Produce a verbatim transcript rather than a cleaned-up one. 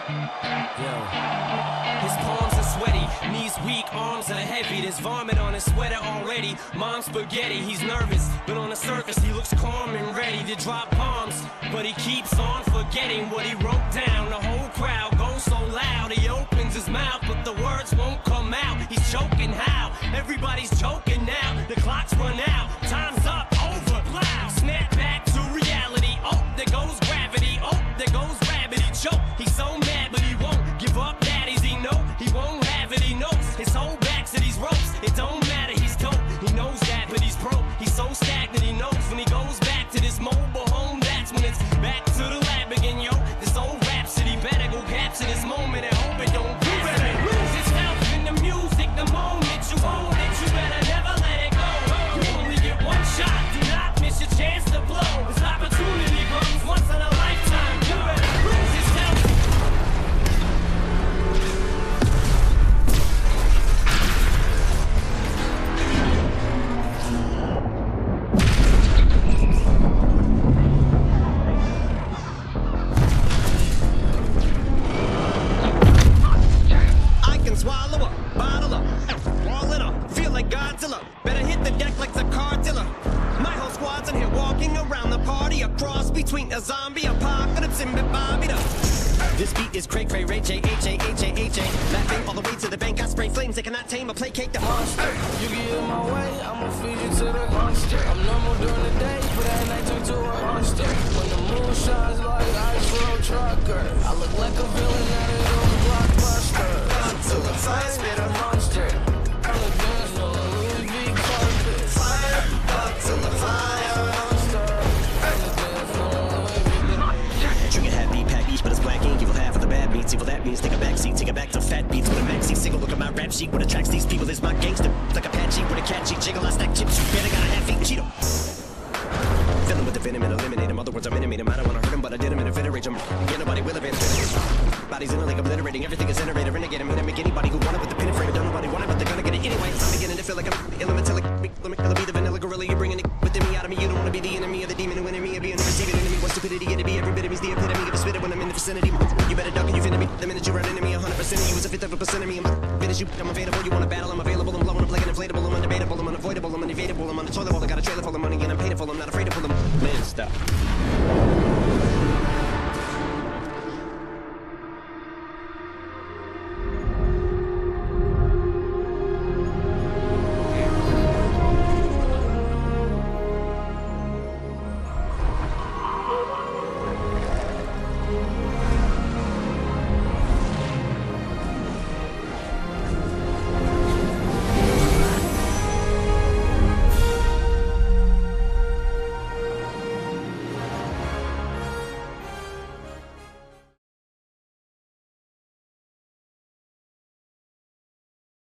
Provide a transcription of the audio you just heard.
Yo. His palms are sweaty, knees weak, arms are heavy. There's vomit on his sweater already. Mom's spaghetti, he's nervous, but on the surface he looks calm and ready to drop bombs. But he keeps on forgetting what he wrote down. The whole crowd goes so loud, he opens his mouth, but the words won't come out. He's choking how? Everybody's choking now. The clock's run out, time's up, over, loud. Snap back to reality. Oh, there goes gravity. Oh, there goes gravity. Choke. He's so mad, but he won't give up. Daddies, he know he won't have it. He knows his whole back's to these ropes. It don't matter, he's dope. He knows that, but he's broke. He's so stagnant. He knows when he goes back to this mobile home, that's when it's back to the lab again, yo. This old rhapsody better go capture this moment and hope it don't you better lose yourself in the music. The moment you own it, you better never let it go. You only get one shot. Do not miss your chance to blow. This opportunity comes once in a lifetime. You better lose yourself. I can swallow up, bottle up, wall it up, feel like Godzilla. Better hit the deck like the cartilla. My whole squad's in here walking around the party, a cross between a zombie apocalypse and Bobby the. This beat is cray cray, Ray J, H A, H A, H A. Laughing all the way to the bank, I spray flames they cannot tame or placate the monster. You get in my way, I'ma feed you to the monster. I'm normal during the day, but at night turn to a monster. When the moon shines like ice road trucker, I look like a villain out of those blockbusters. Until the fire spit a Monster, I'm a dance on a Louis V carpet. fire, up till the fire. Monster, I'm a dance on a Louis V. Trigger happy, pack each, but it's black ink. Evil half of the bad beats. Evil that means take a back seat, take it back to fat beats with a maxi single. Look at my rap sheet. What attracts these people is my gangster. Like a patchy with a catchy jiggle. I stack chips. You better got a half eat Cheeto. Fill him with the venom and eliminate him. Other words, I'm intimate him. I don't want to hurt him, but I did him in a fit of rage. I'm yeah, nobody will evade him. Bodies in a lake obliterating. Everything is iterated. Renegade. I mean, I make anybody who want it with the pin and frame. Don't nobody want it, but they're gonna get it anyway. I'm beginning to feel like I'm elemental. Let me be the vanilla gorilla. You're bringing it within me out of me. You don't want to be the enemy of the demon who enemy of being the receiving enemy. What stupidity get to be? Every bit of me's the epitome of a spitter when I'm in the vicinity. You better duck and you finna me. The minute you run into me, one hundred percent of you is a fifth of a percent of me. I'm about finish you. I'm available. You want to battle? I'm available. I'm blowing up like an inflatable. I'm undebatable. I'm unavoidable. I'm unevadable. I'm on the toilet bowl. I got a trailer full of money and I'm paid for. I'm not afraid to pull them. Man, stop.